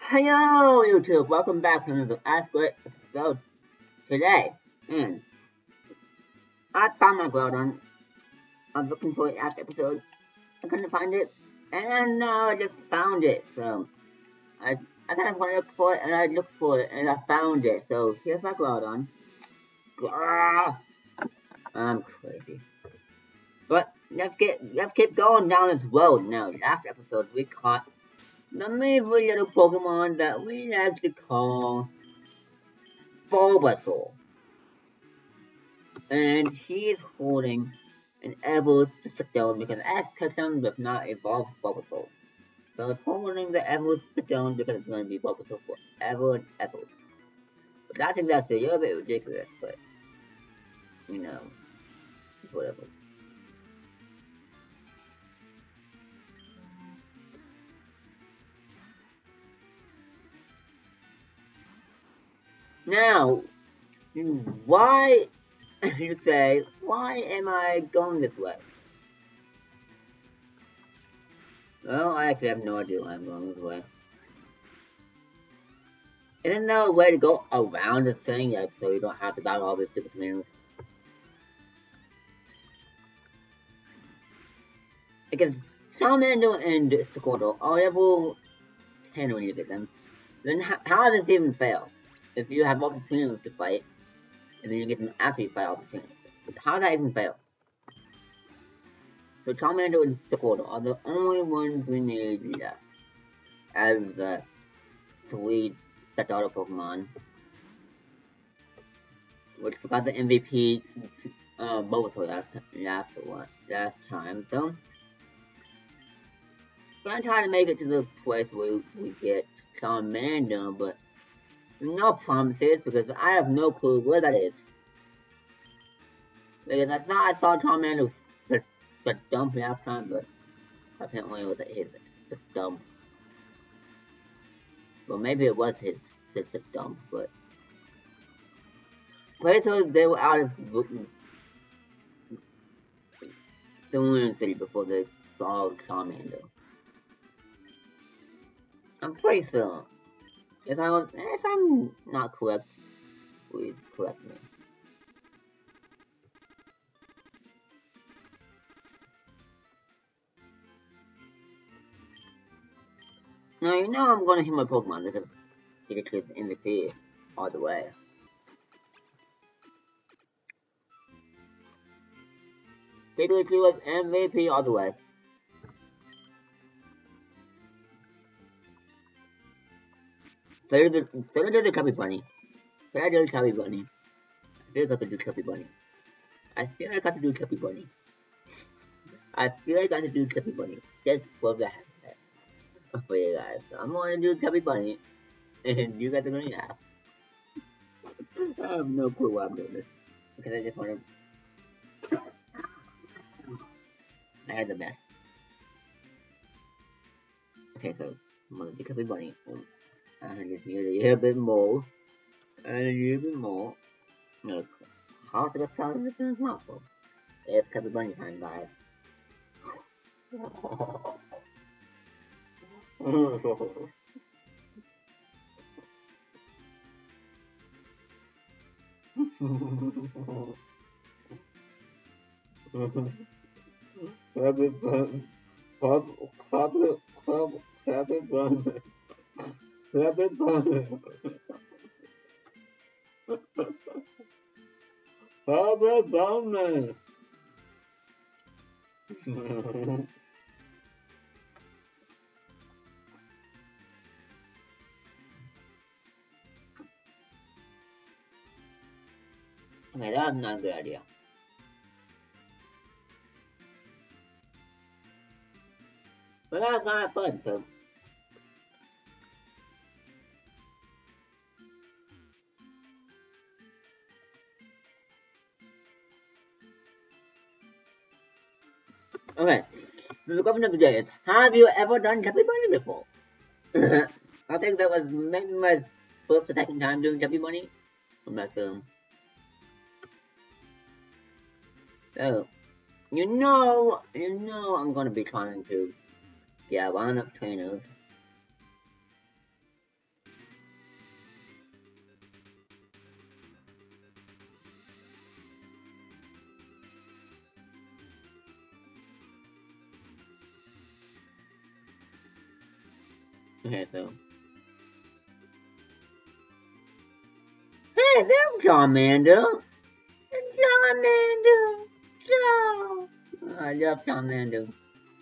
Hello YouTube, welcome back to another Ask Great episode today. And I found my Groudon. I'm looking for the last episode. I couldn't find it. And now I just found it. So I thought I was gonna look for it and I looked for it and I found it. So here's my Groudon. I'm crazy. But let's keep going down this road now. Last episode we caught the amazing little Pokemon that we like to call Bulbasaur. And he's holding an Evo-Stone because X-Pokemon does not evolve Bulbasaur. So it's holding the Evo-Stone because it's going to be Bulbasaur forever and ever. But I think that's a little bit ridiculous, but, you know, whatever. Now, why, you say, why am I going this way? Well, I actually have no idea why I'm going this way. Isn't there a way to go around the thing, like, so you don't have to battle all these stupid things? Because Charmander and Squirtle are level 10 when you get them. Then how does this even fail? If you have multiple teams to fight, and then you get them after you fight all the teams. How does that even fail? So Charmander and Squirtle are the only ones we need left as the sweet starter Pokemon. Which forgot the MVP Bulbasaur last time. So I'm gonna try to make it to the place where we get Charmander, but no promises because I have no clue where that is. Because I thought I saw Charmander the dump last time, but apparently it was his dump. Well, maybe it was his dump, but places they were out of Cerulean City before they saw Charmander. I'm pretty sure. If I'm not correct, please correct me. Now you know I'm gonna hit my Pokemon because Pikachu is MVP all the way. Pikachu was MVP all the way. So do the Chubby Bunny. So do the Chubby Bunny. I feel like I could do Chubby Bunny. I feel like I could do Chubby Bunny. I feel like I could do Chubby Bunny. Just for that. For you guys. So I'm gonna do Chubby Bunny. And you guys are gonna laugh. I have no clue why I'm doing this. Because I just wanna... I had the best. Okay, so I'm gonna do Chubby Bunny. And I just need a little bit more. And a little bit more. Look, how to get out of this is possible. It's Chubby Bunny time, guys. Chubby Bunny. Chubby Bunny. Chubby Bunny. Chubby Bunny. Okay, that's not a good idea. But that's not fun, so. Okay, so the question of the day is, have you ever done Chubby Bunny before? I think that was maybe my first or second time doing Chubby Bunny. I'm not sure. So, you know I'm gonna be trying to get one of trainers Okay, so. Hey, there's Charmander! Charmander! So! I love Charmander.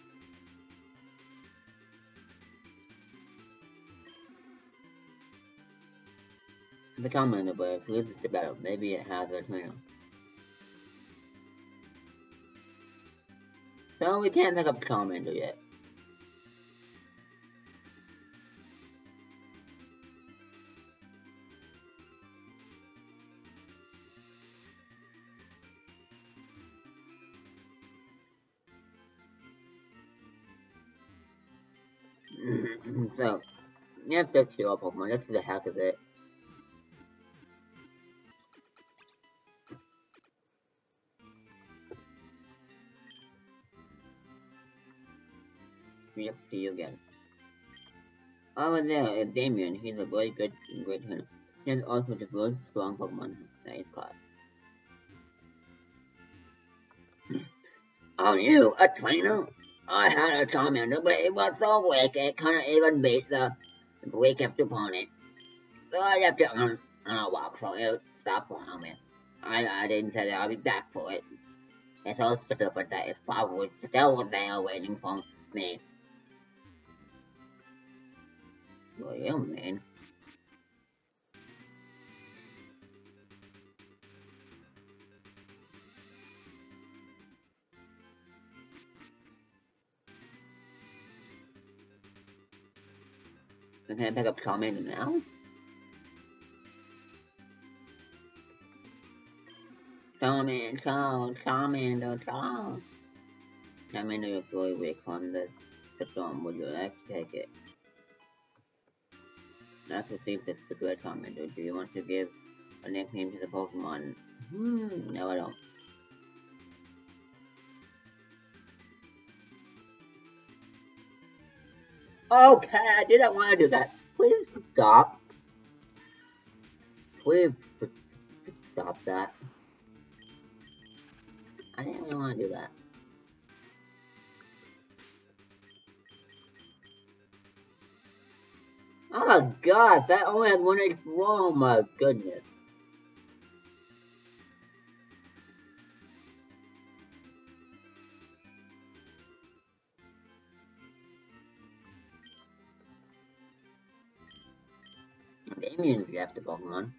The Charmander, but if it loses the battle, maybe it has a trainer. So we can't pick up Charmander yet. So, you have to kill Pokemon, that's the heck of it. We have to see you again. Over there is Damien, he's a very great trainer. He has also the most strong Pokemon that he's caught. Oh, you, a trainer? I had a Charmander, but it was so weak it couldn't even beat the weakest opponent. So I left it on a walk so it stopped following me. I didn't say that I'll be back for it. It's so stupid that it's probably still there waiting for me. What do you mean? Can I pick up Charmander now? Charmander. Charmander looks really weak from this storm. Would you like to take it? Let's receive this particular Charmander. Do you want to give a nickname to the Pokemon? No I don't. Okay, I didn't want to do that. Please stop. Please stop that. I didn't really want to do that. Oh my god, that only has 1 HP. Oh my goodness. Damien's left the Pokemon.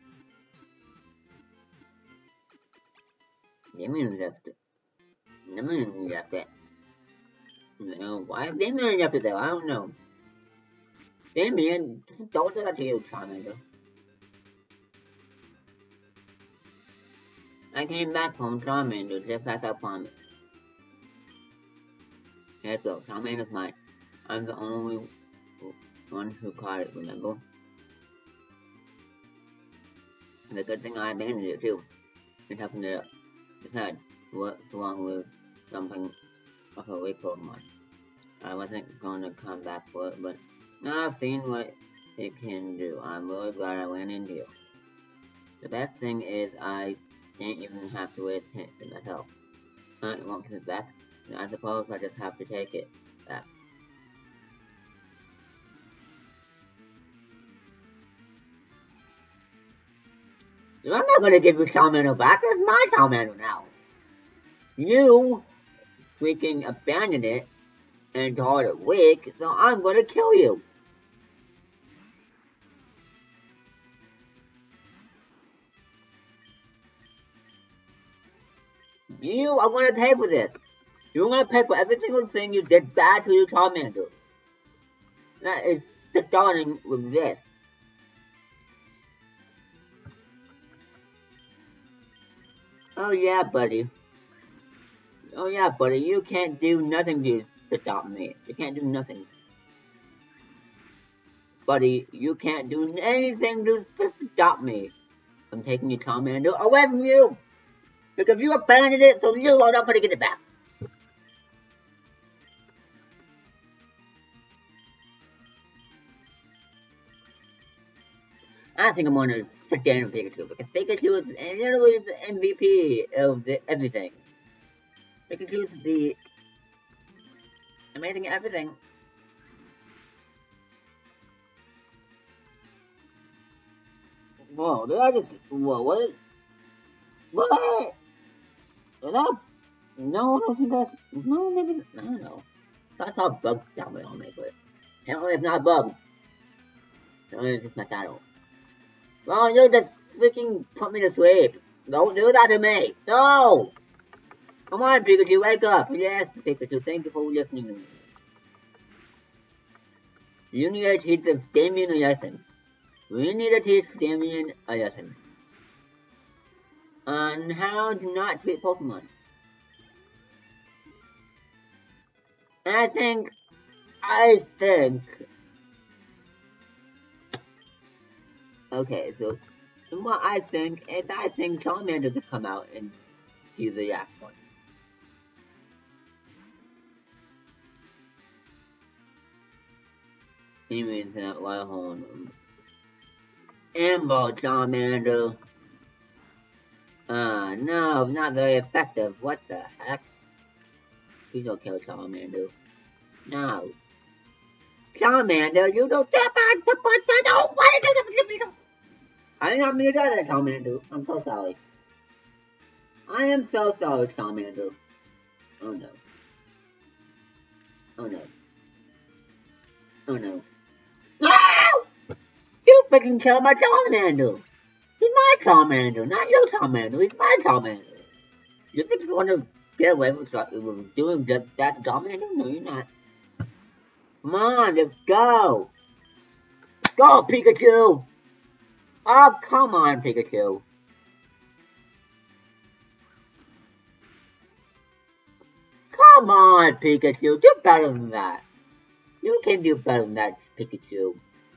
Damien left it. No, why is Damien left it though? I don't know. Damien, don't do that to you, Charmander. I came back from Charmander, just back up on it. Let's go, Charmander's mine. I'm the only one who caught it, remember? And the good thing I abandoned it too. It happened to decide what's wrong with jumping off a weak Pokemon. I wasn't going to come back for it, but now I've seen what it can do. I'm really glad I went into you. The best thing is I can't even have to waste it myself. It won't give it back, and I suppose I just have to take it back. I'm not gonna give you Charmander back, it's my Charmander now. You freaking abandoned it and called it weak, so I'm gonna kill you. You are gonna pay for this. You're gonna pay for every single thing you did bad to your Charmander. That is starting with this. Oh yeah, buddy. Oh yeah, buddy. You can't do nothing to stop me. You can't do nothing. Buddy, you can't do anything to stop me. I'm taking your Charmander away from you. Because you abandoned it, so you are not gonna get it back. I think I'm gonna sit down with Pikachu because Pikachu is literally the MVP of everything. Pikachu is the amazing everything. Whoa, did I just... Whoa, what? What? Is that... No, I don't think that's... No, maybe... I don't know. I saw a bug down there on me, but... Apparently it's not a bug. Apparently it's just my saddle. Well, you just freaking put me to sleep. Don't do that to me. No! Come on, Pikachu, wake up. Yes, Pikachu, thank you for listening to me. You need to teach Damien a lesson. We need to teach Damien a lesson. On how to not treat Pokemon. And I think... Okay, so... What I think is Charmander to come out and do the last one. He means that while holding him. Amber Charmander. No, not very effective. What the heck? Please don't kill Charmander. No. Charmander, you don't step on the button. No, why did you... I did not mean to do that, Charmander. I'm so sorry. I am so sorry, Charmander. Oh no. Oh no. Oh no. No! You freaking killed my Charmander! He's my Charmander, not your Charmander. He's my Charmander. You think you want to get away with doing that Charmander? No, you're not. Come on, let's go! Go, Pikachu! Oh, come on, Pikachu. Come on, Pikachu. Do better than that. You can do better than that, Pikachu.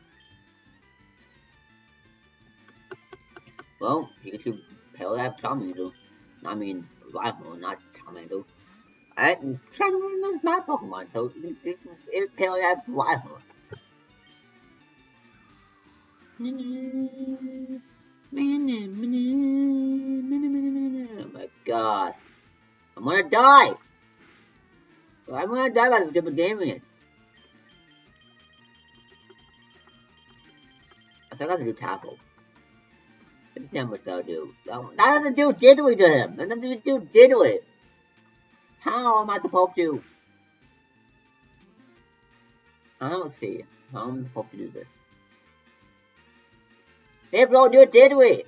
Well, Pikachu paralyzed Charmander. I mean, Rifle, not Charmander. Charmander is my Pokemon, so it paralyzed Rifle. Oh my gosh. I'm gonna die! I'm gonna die by the stupid Damien. I forgot to do tackle. Let's see how much that'll do. That doesn't do diddly to him! That doesn't even do diddly! How am I supposed to? I don't see how I'm supposed to do this. If we do diddly!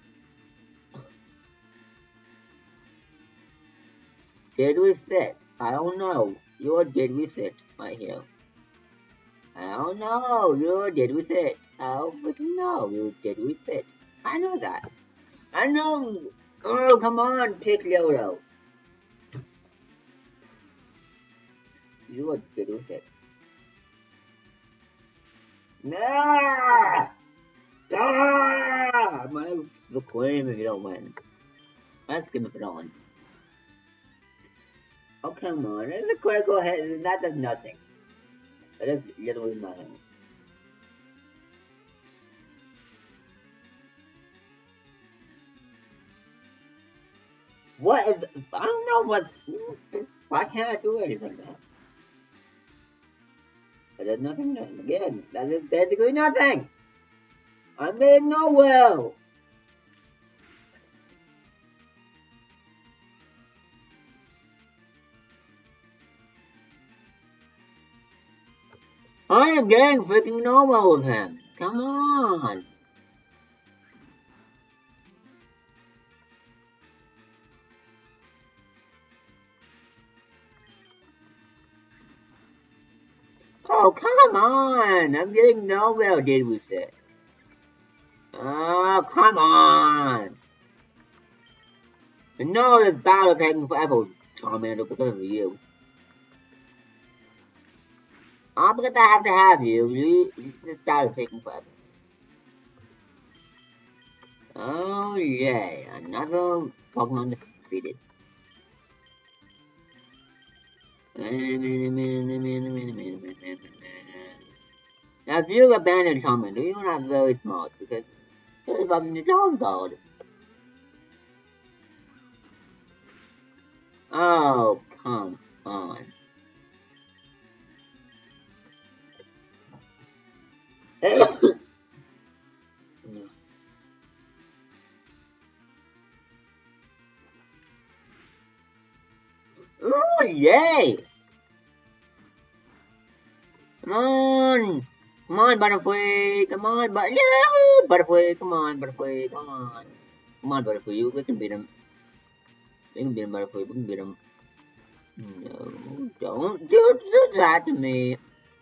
Did we sit? I don't know. You're did we sit right here. I don't know. You're did we sit? I don't freaking know. You did we sit? I know that. I know. Oh, come on, Picciolo. You did we sit? Nah! Ah! I'm gonna claim if you don't win. Let's give it on. Oh, come on. It's a critical hit. That does nothing. That does literally nothing. What is... I don't know what's... Why can't I do anything now? That does nothing then. Again, that is basically nothing. I'm getting nowhere. I am getting freaking nowhere with him. Come on. Oh, come on. I'm getting nowhere, did we say? Oh, come on. I know this battle taking forever, Charmander, because of you. Oh, because I have to have you. This battle taking forever. Oh, yay. Another Pokemon defeated. Now, if you abandon Charmander, you're not very smart, because it's up in the Charizard. Oh, come on. Yay! Come on! Come on, Butterfree! Come on, Butterfree! Come on, Butterfree! Come on! Come on, Butterfree! We can beat him. We can beat him, Butterfree. We can beat him. No, don't do that to me.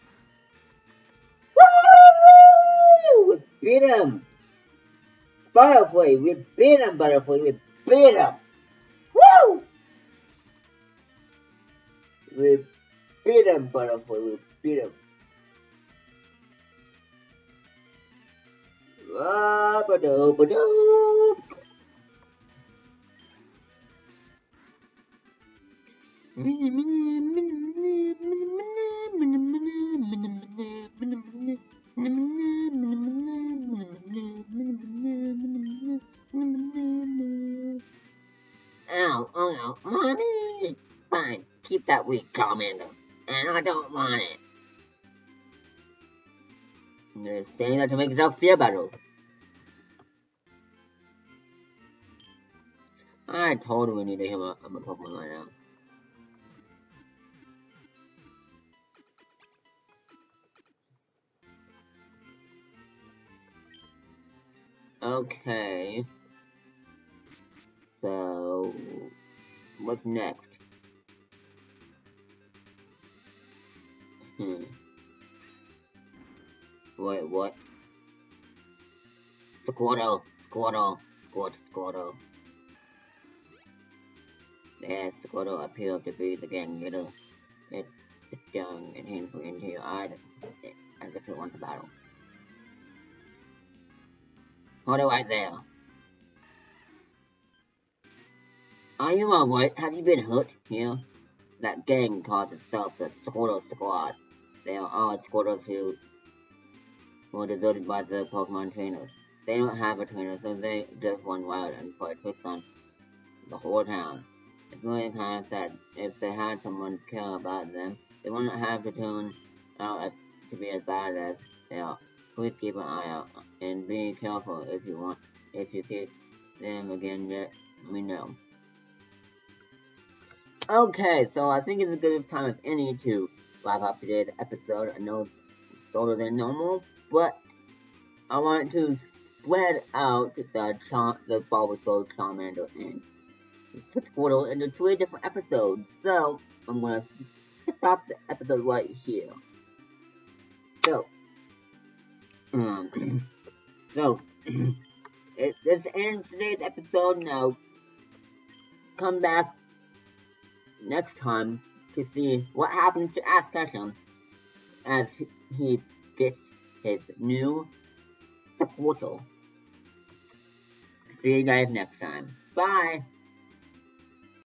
Woo! We beat him! Butterfree! We beat him, Butterfree! We beat him! Woo! We beat him, Butterfree! We beat him! Ba-ba-do-ba-do. Ow, oh no, Mommy! Fine, keep that weak Charmander. And I don't want it. You're saying that to make yourself feel better. I totally need to heal my Pokemon right now. Okay. So, what's next? Wait, what? Squirtle. There's Squirtle appears to be the gang leader. It's young and painful into your eyes as if it wants a battle. Hold it right there. Are you alright? Have you been hurt here? That gang calls itself the Squirtle Squad. They are all Squirtles who were deserted by the Pokemon trainers. They don't have a trainer, so they just run wild and play tricks on the whole town. It's really kind of sad. If they had someone care about them, they wouldn't have to turn out to be as bad as they are. Please keep an eye out and be careful if you see them again. Let me know. Okay, so I think it's a good time as any to wrap up today's episode. I know it's shorter than normal, but I want to spread out the Bulbasaur, Charmander, and the Squirtle into 3 different episodes. So I'm gonna stop the episode right here. So, this ends today's episode. Now, come back next time to see what happens to Ash Ketchum as he gets his new Squirtle. See you guys next time. Bye!